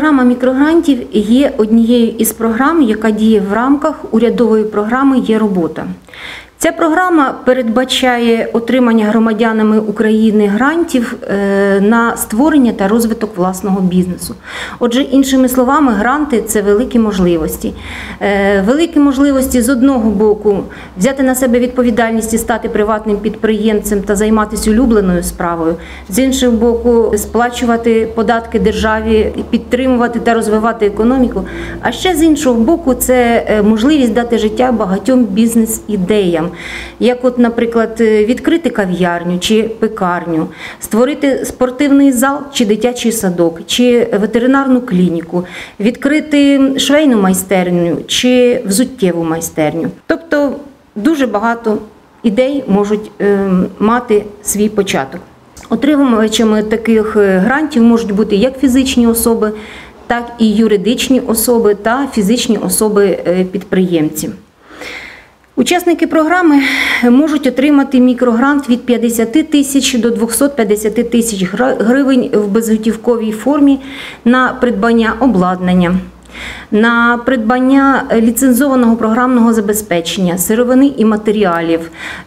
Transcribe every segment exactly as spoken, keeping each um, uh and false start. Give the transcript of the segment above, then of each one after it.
Програма мікрогрантів є однією із програм, яка діє в рамках урядової програми «Є робота». Ця програма передбачає отримання громадянами України грантів на створення та розвиток власного бізнесу. Отже, іншими словами, гранти – це великі можливості. Великі можливості з одного боку взяти на себе відповідальність і стати приватним підприємцем та займатися улюбленою справою. З іншого боку, сплачувати податки державі, підтримувати та розвивати економіку. А ще з іншого боку, це можливість дати життя багатьом бізнес-ідеям. Як от, наприклад, відкрити кав'ярню чи пекарню, створити спортивний зал чи дитячий садок, чи ветеринарну клініку, відкрити швейну майстерню чи взуттєву майстерню. Тобто дуже багато ідей можуть е, мати свій початок. Отримувачами таких грантів можуть бути як фізичні особи, так і юридичні особи та фізичні особи-підприємці. Учасники програми можуть отримати мікрогрант від п'ятдесяти тисяч до двохсот п'ятдесяти тисяч гривень в безготівковій формі на придбання обладнання, на придбання ліцензованого програмного забезпечення, сировини і матеріалів,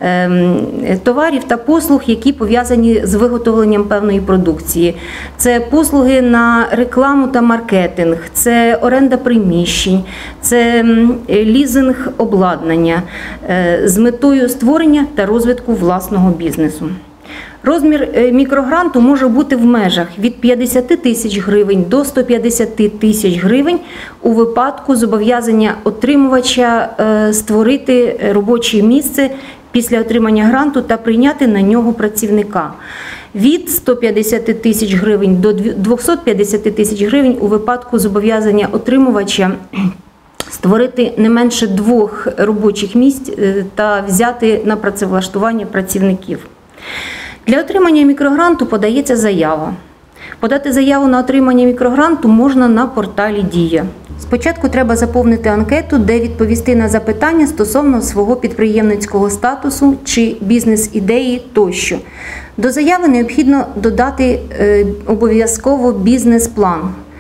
товарів та послуг, які пов'язані з виготовленням певної продукції. Це послуги на рекламу та маркетинг, це оренда приміщень, це лізинг обладнання з метою створення та розвитку власного бізнесу. Розмір мікрогранту може бути в межах від п'ятдесяти тисяч гривень до ста п'ятдесяти тисяч гривень у випадку зобов'язання отримувача створити робоче місце після отримання гранту та прийняти на нього працівника. Від ста п'ятдесяти тисяч гривень до двохсот п'ятдесяти тисяч гривень у випадку зобов'язання отримувача створити не менше двох робочих місць та взяти на працевлаштування працівників. Для отримання мікрогранту подається заява. Подати заяву на отримання мікрогранту можна на порталі «Дія». Спочатку треба заповнити анкету, де відповісти на запитання стосовно свого підприємницького статусу чи бізнес-ідеї тощо. До заяви необхідно додати обов'язково бізнес-план.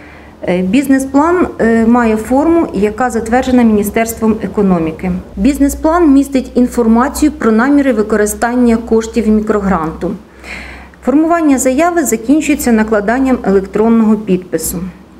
Бізнес-план має форму, яка затверджена Міністерством економіки. Бізнес-план містить інформацію про наміри використання коштів мікрогранту. Формування заяви закінчується накладанням електронного підпису.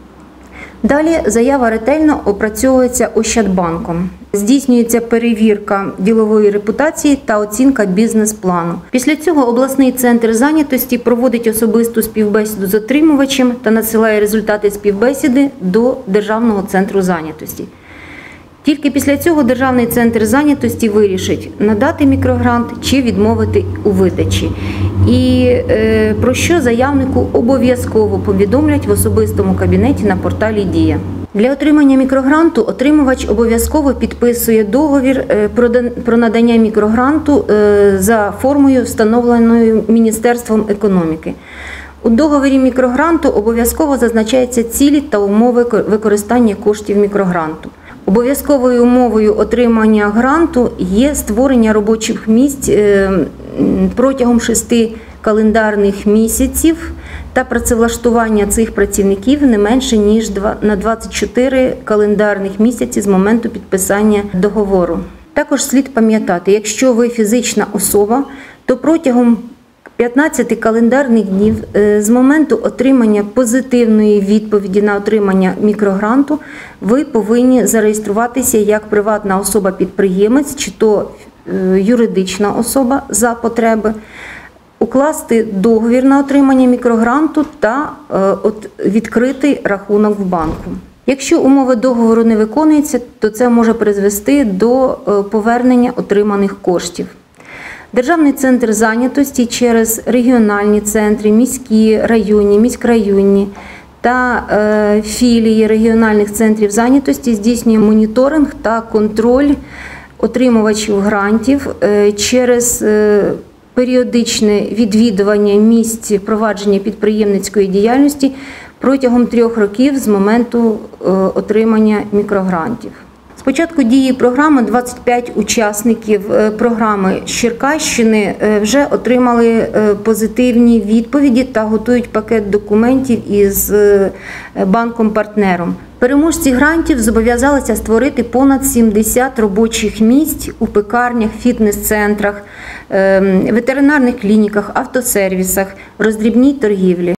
Далі заява ретельно опрацьовується Ощадбанком. Здійснюється перевірка ділової репутації та оцінка бізнес-плану. Після цього обласний центр зайнятості проводить особисту співбесіду з отримувачем та надсилає результати співбесіди до Державного центру зайнятості. Тільки після цього Державний центр зайнятості вирішить, надати мікрогрант чи відмовити у видачі. І е, про що заявнику обов'язково повідомлять в особистому кабінеті на порталі «Дія». Для отримання мікрогранту отримувач обов'язково підписує договір про надання мікрогранту за формою, встановленою Міністерством економіки. У договорі мікрогранту обов'язково зазначаються цілі та умови використання коштів мікрогранту. Обов'язковою умовою отримання гранту є створення робочих місць протягом шести календарних місяців та працевлаштування цих працівників не менше, ніж на двадцять чотири календарних місяці з моменту підписання договору. Також слід пам'ятати, якщо ви фізична особа, то протягом п'ятнадцяти календарних днів з моменту отримання позитивної відповіді на отримання мікрогранту ви повинні зареєструватися як приватна особа-підприємець чи то юридична особа за потреби, укласти договір на отримання мікрогранту та відкрити рахунок в банку. Якщо умови договору не виконуються, то це може призвести до повернення отриманих коштів. Державний центр зайнятості через регіональні центри, міські, районні, міськрайонні та е, філії регіональних центрів зайнятості здійснює моніторинг та контроль отримувачів грантів е, через е, періодичне відвідування місць провадження підприємницької діяльності протягом трьох років з моменту е, отримання мікрогрантів. З початку дії програми двадцять п'ять учасників е, програми з Черкащини е, вже отримали е, позитивні відповіді та готують пакет документів із е, банком-партнером. Переможці грантів зобов'язалися створити понад сімдесят робочих місць у пекарнях, фітнес-центрах, е, ветеринарних клініках, автосервісах, роздрібній торгівлі.